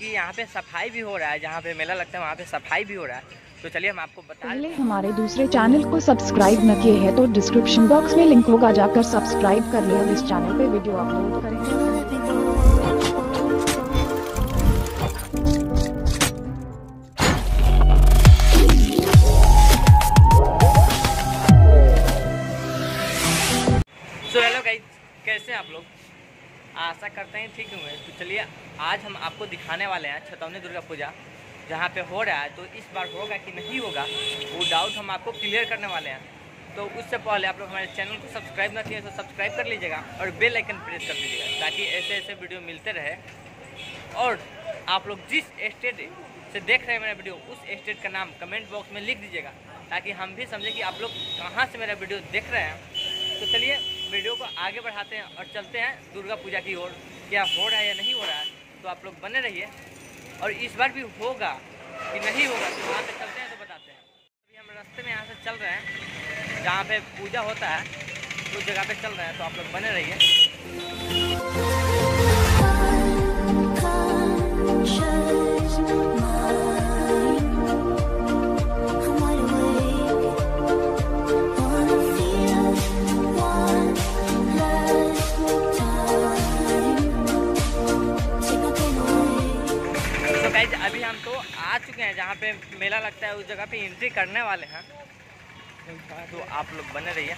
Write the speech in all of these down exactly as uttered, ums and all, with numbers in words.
कि यहाँ पे सफाई भी हो रहा है, जहाँ पे मेला लगता है वहाँ पे सफाई भी हो रहा है। तो चलिए हम आपको बता पहले हमारे दूसरे चैनल को सब्सक्राइब न किए हैं तो डिस्क्रिप्शन बॉक्स में लिंक होगा, जाकर सब्सक्राइब कर लें। इस चैनल पे वीडियो अपलोड करेंगे। सो हेलो गाइस, कैसे हैं आप लोग? आशा करते हैं ठीक होंगे। तो चलिए आज हम आपको दिखाने वाले हैं छतौनी दुर्गा पूजा जहाँ पे हो रहा है। तो इस बार होगा कि नहीं होगा वो डाउट हम आपको क्लियर करने वाले हैं। तो उससे पहले आप लोग हमारे चैनल को सब्सक्राइब ना किए तो सब्सक्राइब कर लीजिएगा और बेल आइकन प्रेस कर दीजिएगा ताकि ऐसे ऐसे वीडियो मिलते रहे। और आप लोग जिस स्टेट से देख रहे हैं मेरा वीडियो उस स्टेट का नाम कमेंट बॉक्स में लिख दीजिएगा ताकि हम भी समझें कि आप लोग कहाँ से मेरा वीडियो देख रहे हैं। तो चलिए वीडियो को आगे बढ़ाते हैं और चलते हैं दुर्गा पूजा की ओर। क्या हो रहा है या नहीं हो रहा है तो आप लोग बने रहिए। और इस बार भी होगा कि नहीं होगा तो वहाँ से चलते हैं तो बताते हैं। अभी हम रास्ते में यहाँ से चल रहे हैं जहाँ पे पूजा होता है उस जगह पे चल रहे हैं, तो आप लोग बने रहिए। अभी हम तो आ चुके हैं जहाँ पे मेला लगता है, उस जगह पे एंट्री करने वाले हैं। तो आप लोग बने रहिए।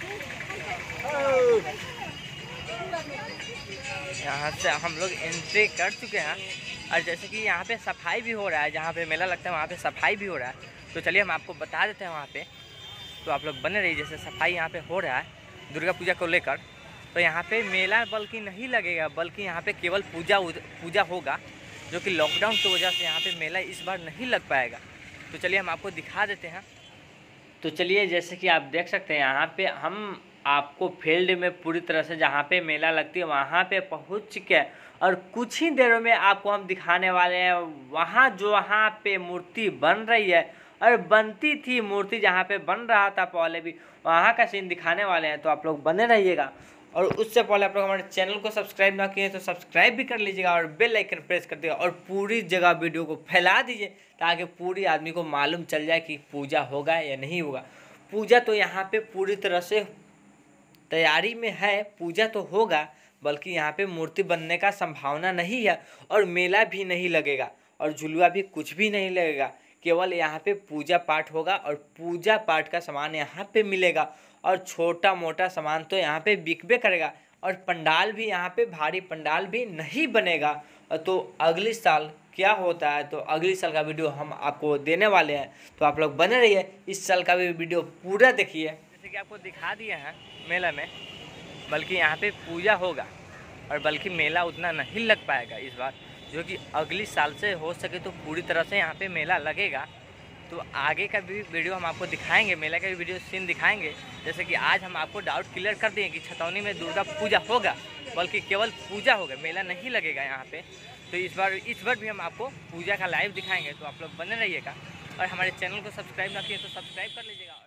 यहाँ से हम लोग एंट्री कर चुके हैं और जैसे कि यहाँ पे सफाई भी हो रहा है, जहाँ पे मेला लगता है वहाँ पे सफाई भी हो रहा है। तो चलिए हम आपको बता देते हैं वहाँ पे। तो आप लोग बने रहिए। जैसे सफाई यहाँ पे हो रहा है दुर्गा पूजा को लेकर, तो यहाँ पे मेला बल्कि नहीं लगेगा, बल्कि यहाँ पे केवल पूजा पूजा होगा, जो कि लॉकडाउन की वजह से यहाँ पे मेला इस बार नहीं लग पाएगा। तो चलिए हम आपको दिखा देते हैं। तो चलिए जैसे कि आप देख सकते हैं यहाँ पे हम आपको फील्ड में पूरी तरह से जहाँ पे मेला लगती है वहाँ पे पहुँच चुके हैं और कुछ ही देरों में आपको हम दिखाने वाले हैं वहाँ जो वहाँ पे मूर्ति बन रही है और बनती थी मूर्ति जहाँ पे बन रहा था पहले भी, वहाँ का सीन दिखाने वाले हैं। तो आप लोग बने रहिएगा। और उससे पहले आप लोग हमारे चैनल को सब्सक्राइब ना किए तो सब्सक्राइब भी कर लीजिएगा और बेल आइकन प्रेस कर दीजिएगा और पूरी जगह वीडियो को फैला दीजिए ताकि पूरी आदमी को मालूम चल जाए कि पूजा होगा या नहीं होगा। पूजा तो यहाँ पे पूरी तरह से तैयारी में है, पूजा तो होगा, बल्कि यहाँ पे मूर्ति बनने का संभावना नहीं है और मेला भी नहीं लगेगा और झुलुआ भी कुछ भी नहीं लगेगा। केवल यहाँ पे पूजा पाठ होगा और पूजा पाठ का सामान यहाँ पे मिलेगा और छोटा मोटा सामान तो यहाँ पे बिकबे करेगा और पंडाल भी यहाँ पे भारी पंडाल भी नहीं बनेगा। तो अगले साल क्या होता है तो अगले साल का वीडियो हम आपको देने वाले हैं। तो आप लोग बने रहिए, इस साल का भी वीडियो पूरा देखिए। जैसे कि आपको दिखा दिया है मेला में, बल्कि यहाँ पे पूजा होगा और बल्कि मेला उतना नहीं लग पाएगा इस बार, जो कि अगले साल से हो सके तो पूरी तरह से यहाँ पे मेला लगेगा। तो आगे का भी वीडियो हम आपको दिखाएंगे, मेला का भी वीडियो सीन दिखाएंगे। जैसे कि आज हम आपको डाउट क्लियर कर दिए कि छतौनी में दुर्गा पूजा होगा, बल्कि केवल पूजा होगा, मेला नहीं लगेगा यहाँ पे। तो इस बार इस बार भी हम आपको पूजा का लाइव दिखाएंगे। तो आप लोग बने रहिएगा और हमारे चैनल को सब्सक्राइब ना किए तो सब्सक्राइब कर लीजिएगा।